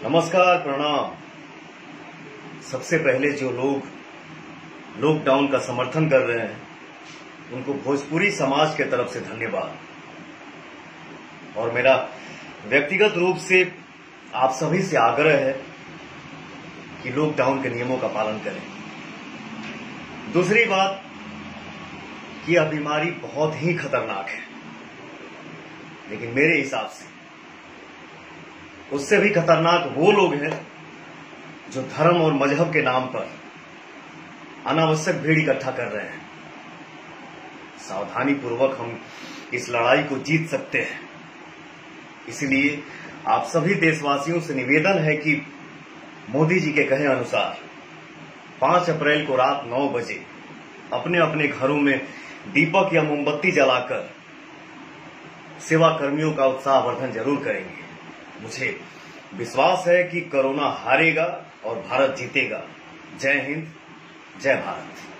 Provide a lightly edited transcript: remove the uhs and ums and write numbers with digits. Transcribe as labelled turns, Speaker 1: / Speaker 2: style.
Speaker 1: नमस्कार, प्रणाम। सबसे पहले जो लोग लॉकडाउन का समर्थन कर रहे हैं उनको भोजपुरी समाज के तरफ से धन्यवाद। और मेरा व्यक्तिगत रूप से आप सभी से आग्रह है कि लॉकडाउन के नियमों का पालन करें। दूसरी बात कि यह बीमारी बहुत ही खतरनाक है, लेकिन मेरे हिसाब से उससे भी खतरनाक वो लोग हैं जो धर्म और मजहब के नाम पर अनावश्यक भीड़ इकट्ठा कर रहे हैं। सावधानी पूर्वक हम इस लड़ाई को जीत सकते हैं। इसलिए आप सभी देशवासियों से निवेदन है कि मोदी जी के कहे अनुसार 5 अप्रैल को रात 9 बजे अपने अपने घरों में दीपक या मोमबत्ती जलाकर सेवा कर्मियों का उत्साहवर्धन जरूर करेंगे। मुझे विश्वास है कि कोरोना हारेगा और भारत जीतेगा। जय हिंद, जय भारत।